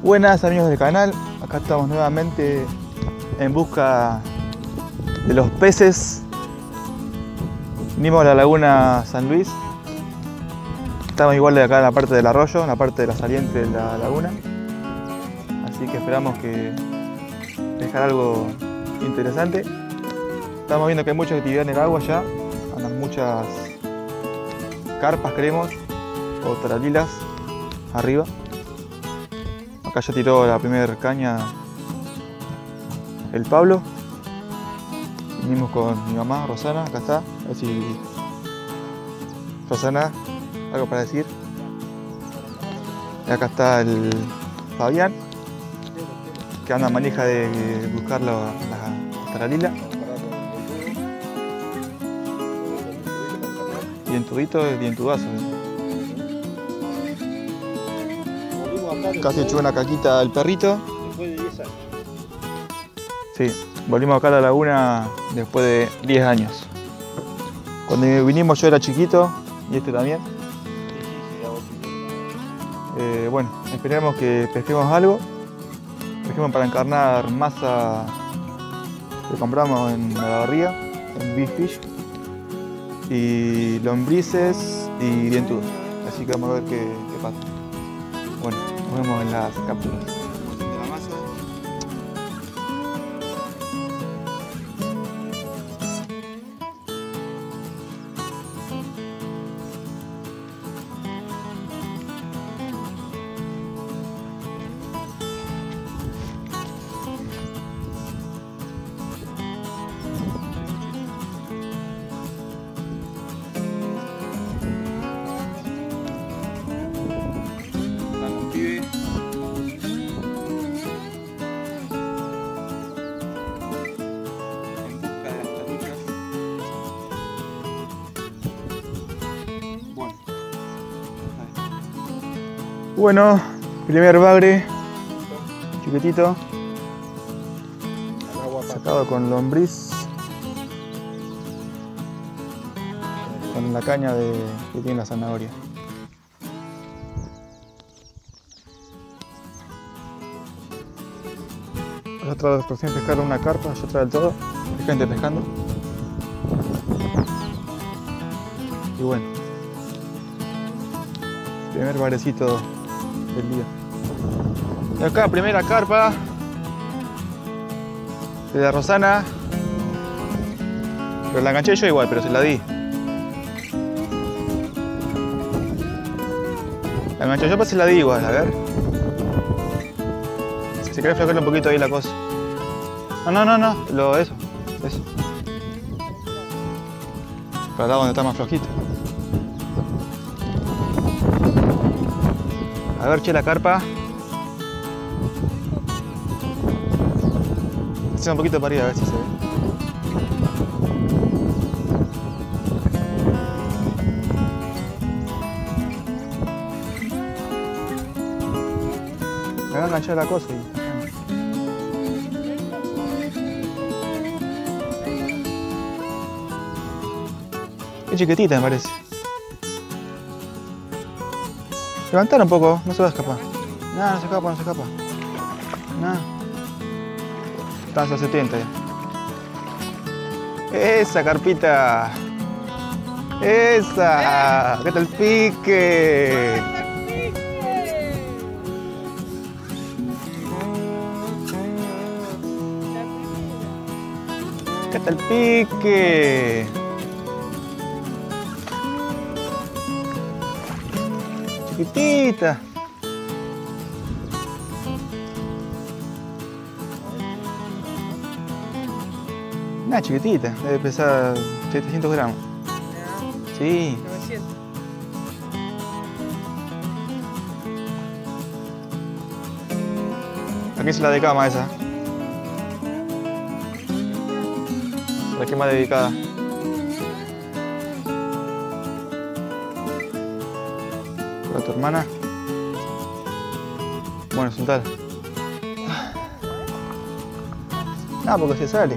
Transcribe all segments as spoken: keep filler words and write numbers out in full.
Buenas amigos del canal, acá estamos nuevamente en busca de los peces. Vinimos a la laguna San Luis. Estamos igual de acá en la parte del arroyo, en la parte de la saliente de la laguna. Así que esperamos que dejar algo interesante. Estamos viendo que hay mucha actividad en el agua ya. Andan muchas carpas, creemos, o taralilas arriba. Acá ya tiró la primera caña el Pablo. Vinimos con mi mamá, Rosana, acá está. A ver si Rosana, algo para decir. Y acá está el Fabián, que anda manija de buscar la, la taralila. Dientudito, dientudazo. Casi echó una caquita al perrito. Después de diez años. Sí, volvimos acá a la laguna después de diez años. Cuando vinimos yo era chiquito y este también. Eh, bueno, esperemos que pesquemos algo. Pesquemos para encarnar masa que compramos en la barría, en Big Fish. Y lombrices y dientudos. Así que vamos a ver qué, qué pasa. Bueno, nos vemos en las cápsulas. Bueno, primer bagre, chiquitito, sacado con lombriz, con la caña de, que tiene la zanahoria. Otra recién pescaron una carpa, yo otra del todo, hay gente pescando. Y bueno, primer bagrecito del día. Y acá primera carpa de la Rosana, pero la enganché yo igual, pero se la di. La enganché yo, pero se la di igual, a ver. Si se quiere flojarle un poquito ahí la cosa. No, no, no, no, lo, eso, eso. Para acá donde está más flojito. A ver, che, la carpa. Hace un poquito para arriba, a ver si se ve. Me va a enganchar la cosa y... Qué chiquitita me parece. Levantar un poco, no se va a escapar. No, no se escapa, no se escapa. No. Están a setenta ya. Esa carpita. Esa. ¿Qué tal pique? ¿Qué tal pique? Chiquitita. Una chiquitita, debe pesar setecientos gramos. Sí. novecientos. Aquí es la de cama esa. La que más dedicada. ¿Para tu hermana? Bueno, soltar. No, porque se sale.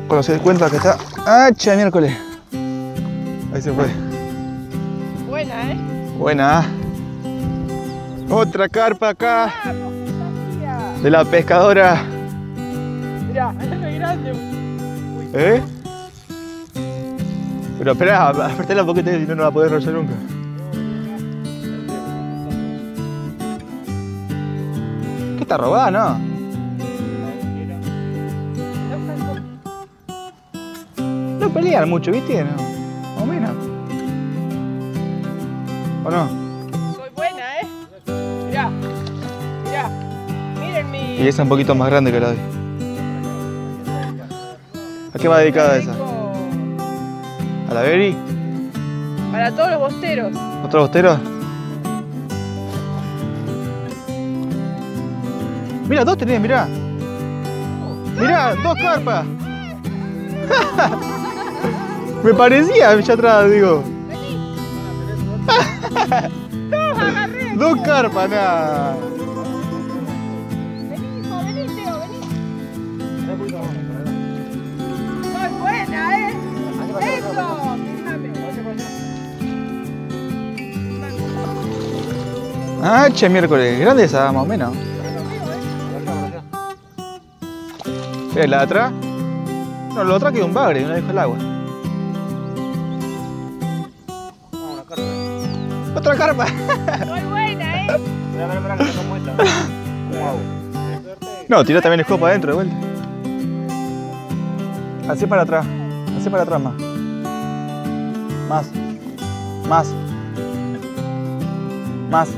Cuando se dé cuenta que está... ¡Ah, che, miércoles! Ahí se fue. Buena, ¿eh? Buena. Otra carpa acá. Vamos, mira. De la pescadora. Mirá, es grande. ¿Eh? Pero espera, apretala un poquito si no, no va a poder rollar nunca. ¿Qué está robada, no? No pelean mucho, ¿viste? No. Más o menos. ¿O no? Soy buena, ¿eh? Mirá, mirá. Miren mi... Y esa es un poquito más grande que la de hoy. ¿A qué va dedicada esa? ¿A la Beri? Para todos los bosteros. ¿Otro bostero? Mira, dos tenés, mirá. Mirá, dos carpas. Me parecía allá atrás, digo. Dos agarré. Dos carpas, nada. Vení, hijo, vení, Teo, vení. Soy buena, ¿eh? Eso, fíjame. Ah, che, miércoles. Grande esa, más o menos. ¿Qué es la de atrás? No, la otra quedó un bagre, una dejó el agua. ¡Otra carpa! Soy buena, ¿eh? No, tira también el escopo adentro de vuelta. Así para atrás. Así para atrás más. Más. Más. Más.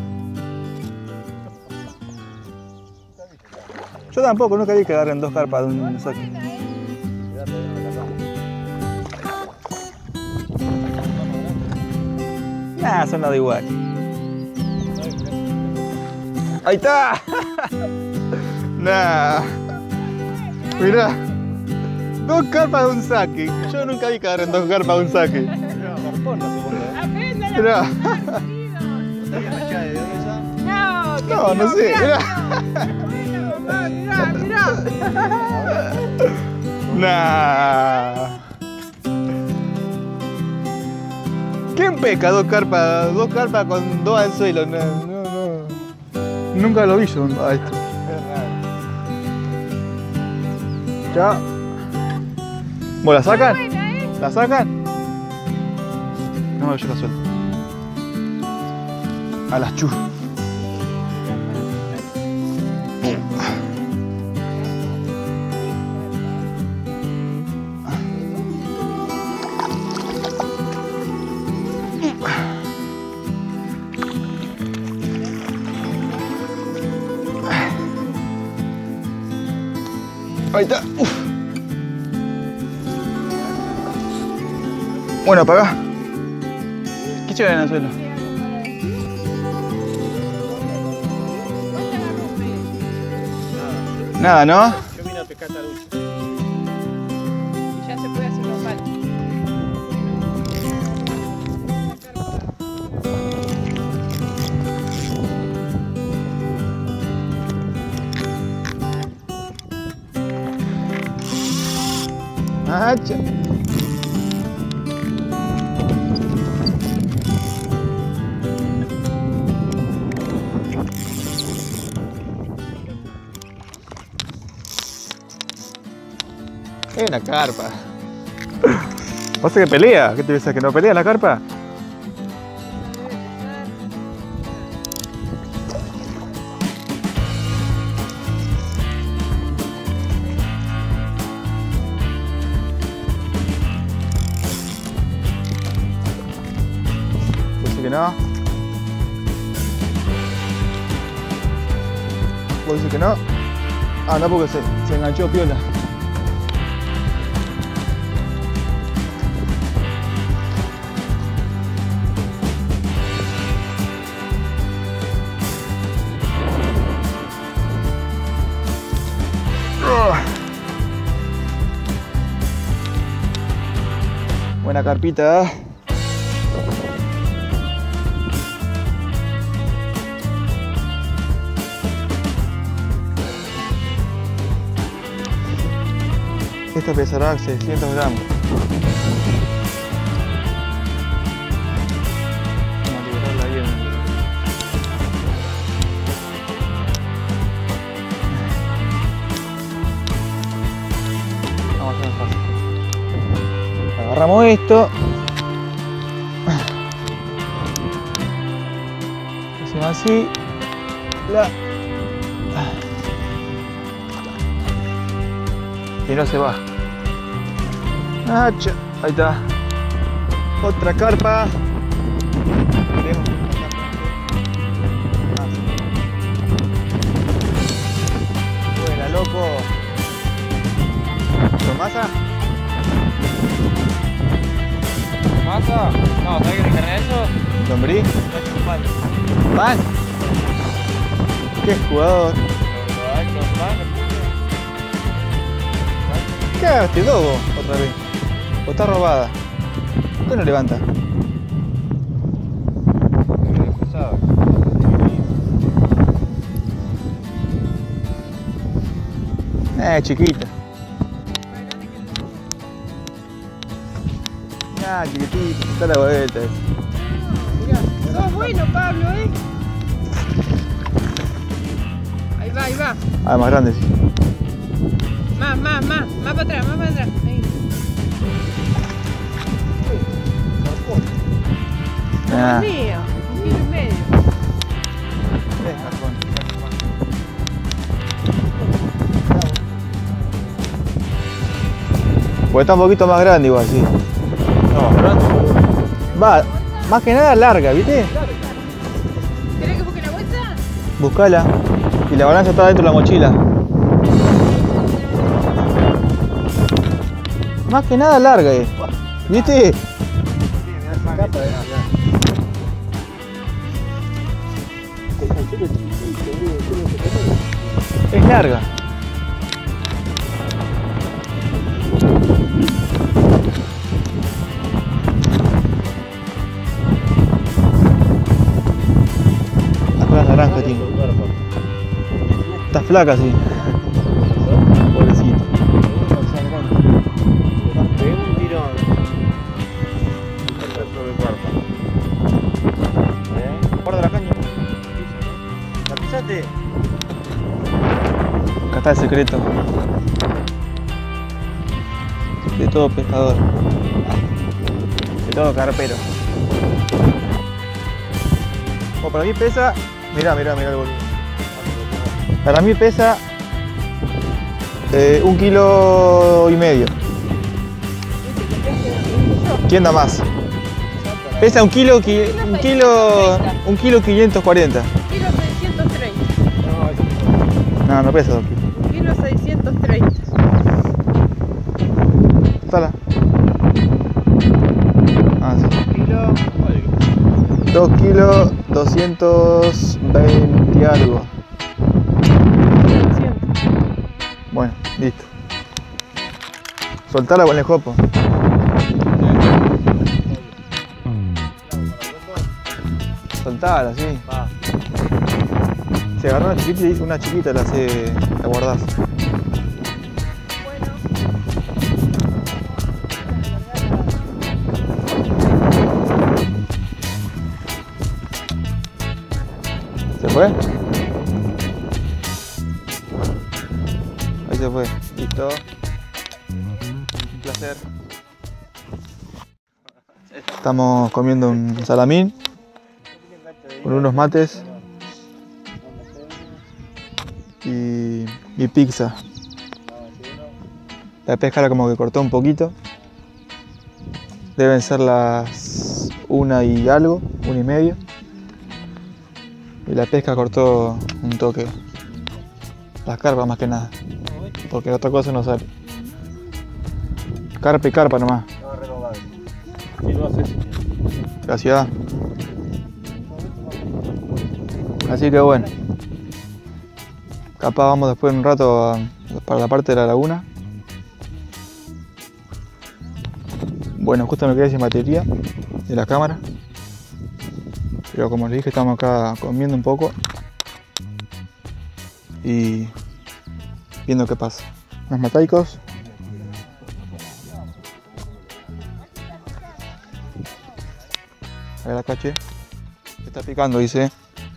Yo tampoco, nunca vi que agarren dos carpas de un saque. Nah, son nada igual. ¡Ahí está! Nah. Mirá. Dos carpas de un saque. Yo nunca vi que agarren dos carpas de un saque. Mirá. No, No, no sé. Mirá. Mirá, mirá. Nah. ¿Quién pesca dos carpas? Dos carpas con dos anzuelos. No, no, no. Nunca lo vi yo a esto. Ya. ¿Vos la sacan? ¿La sacan? No, yo la suelto. A las chus. Ahí está. Uf. Bueno, apaga. ¿Qué lleva en el suelo? Nada, ¿no? Yo vine a pescar tarucha. Y ya se puede hacer normal. Ah, cha. Es una carpa. ¿Pasa que pelea? ¿Qué te piensas? ¿Que no pelea la carpa? Dice que no. ¿Vos dices que no? Ah, no, porque se, se enganchó piola. Buena carpita. Esta pesará seiscientos gramos. Vamos a liberarla bien. Vamos a hacer fácil. Agarramos esto. Hacemos así. La... Y no se va. Hacha. Ahí está. Otra carpa. Tenemos una carpa. Buena, loco. ¿Con masa? ¿Masa? No, ¿sabes qué te carga eso? ¿Lombrí? No es un pan. ¿Pan? ¡Qué jugador! Ay, con pan. ¿Qué cagaste dos vos otra vez? ¿O está robada? ¿Por qué no levanta? Muy pesado. Eh, chiquita. Ah, chiquitita, está la vuelta. Mirá, sos bueno, Pablo, ¿eh? Ahí va, ahí va. Ah, más grande, sí. Más, más, más. Más para atrás, más para atrás. Ahí. Ah. Dios mío, un kilo y medio. Eh, cajón. Pues está un poquito más grande igual, sí. No, grande. Va, más que nada larga, ¿viste? ¿Querés que busque la bolsa? Buscala. Y la balanza está dentro de la mochila. Más que nada larga, eh. ¿Viste? Es larga. La cola naranja tiene. Está flaca, sí. Pobrecito. Pegué un tirón. Sobre el cuerpo. ¿Eh? Guarda la caña. ¿La pisaste? Acá está el secreto de todo pescador, de todo carpero. Oh, para mí pesa, mirá, mirá, mirá el volumen. Para mí pesa eh, un kilo y medio. ¿Quién da más? Pesa un kilo, qui- un kilo, un kilo quinientos cuarenta. Kilo seiscientos treinta. No, no pesa dos kilos. Kilo seiscientos treinta. Sala. Ah, sí. Kilo. dos kilos doscientos veinte algo. Bueno, listo. Soltala con el jopo. Soltala, sí. Va. Si agarrás una chiquita, una chiquita la, hace, la guardás. Bueno. ¿Se fue? Ahí se fue. Listo. Un placer. Estamos comiendo un salamín con unos mates y, y pizza. La pesca como que cortó un poquito. Deben ser las una y algo, una y media. Y la pesca cortó un toque. Las carpas más que nada. Porque otra cosa no sale. Carpa y carpa nomás. Gracias. Así que bueno. Capaz vamos después en un rato a, para la parte de la laguna. Bueno, justo me quedé sin batería de la cámara. Pero como les dije, estamos acá comiendo un poco y viendo qué pasa. Unos mataicos A ver la caché. Se está picando, dice.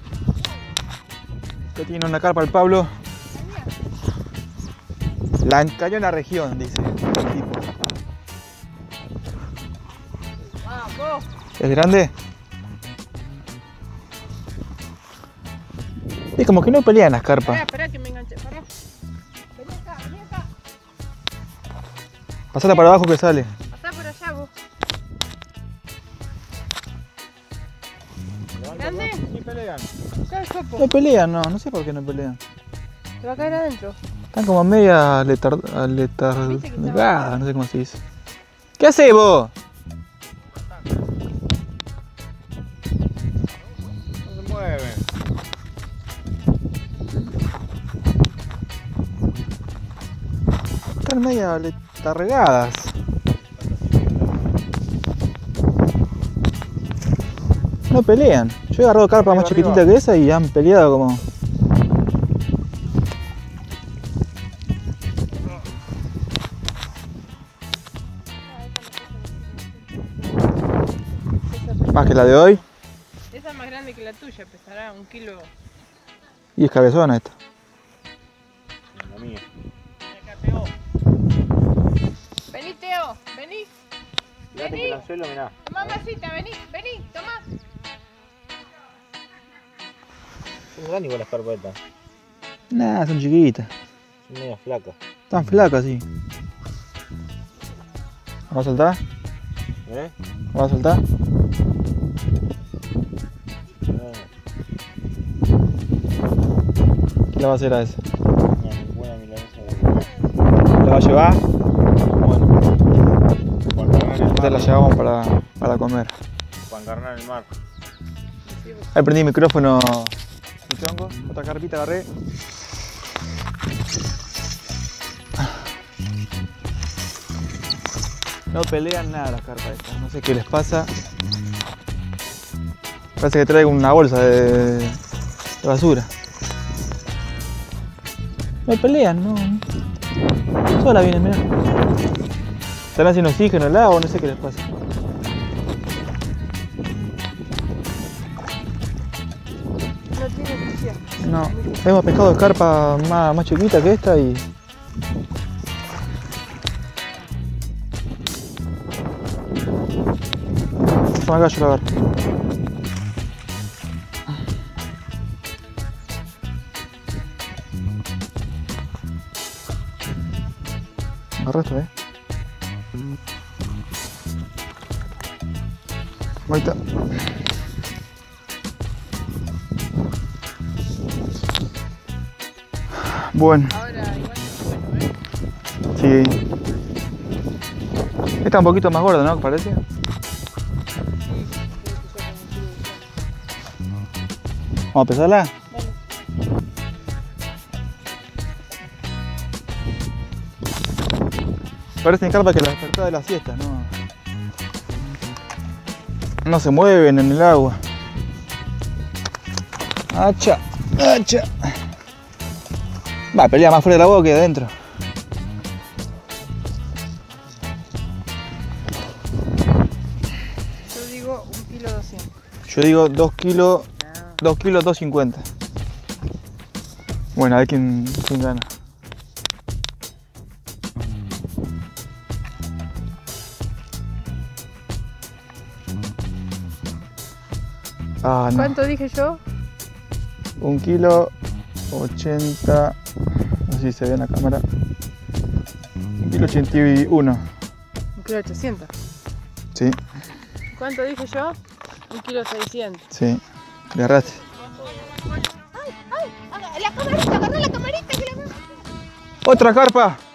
Ya tiene una carpa el Pablo. La encalló en la región, dice el tipo. Vamos. ¿Es grande? Es como que no pelean las carpas. Esperá, esperá que me enganché. Pará. Vení acá, vení acá. Pasala para abajo que sale. Pasá por allá vos. ¿Grande? Ni pelean. Acá el copo. No pelean, no, no sé por qué no pelean. Te va a caer adentro. Están como media letar... letargadas, no sé cómo se dice. ¿Qué haces vos? No se mueven. Están media letargadas. No pelean. Yo he agarrado carpas más chiquititas que esa y han peleado como... Más que la de hoy. Esa es más grande que la tuya, pesará un kilo. Y es cabezona esta. La mía. Acá pegó. Vení, Teo, vení. Fíjate que el anzuelo, mirá. Tomá masita, vení, vení, tomá. Son grandes igual las carpas estas. Nah, son chiquitas. Son medio flacas. Están flacas, sí. ¿Vamos a soltar? ¿Eh? ¿Vamos a soltar? No, ¿Qué le va a hacer a esa? una buena milanesa de... ¿La va a llevar? Bueno, Juan Carnal en el esta la mar. llevamos para, para comer. Juan Carnal en el mar. Ahí prendí el micrófono. Chongo, otra carpita agarré. No pelean nada las carpas estas, no sé qué les pasa. Parece que traigo una bolsa de, de basura. No pelean, no. Sola vienen, mirá. Estarán sin oxígeno el agua, no sé qué les pasa. No tiene sucia. No, hemos pescado carpa más, más chiquita que esta y... Toma acá, yo la agarro. Agarra esto, eh. Ahí está. Bueno, Ahora igual es bueno, ¿eh? sí. Esta es un poquito más gorda, ¿no? Parece. Vamos a pesarla. Parecen carpas que las despertás de la siesta, ¿no? No se mueven en el agua. Hacha, hacha. Va, pelea más fuera del agua que adentro. Yo digo un kilo doscientos. Yo digo dos kilos, dos kilos dos cincuenta. Bueno, a ver quién, quién gana. Ah, no. ¿Cuánto dije yo? Un kilo ochenta. No sé si se ve en la cámara. Un kilo ochenta y uno. Un kilo ochocientos. Sí, ¿Cuánto dije yo? Un kilo seiscientos. sí. Le agarraste. ¡Ay! ¡Ay! La camarita, agarrá la camarita que la... ¡Otra carpa!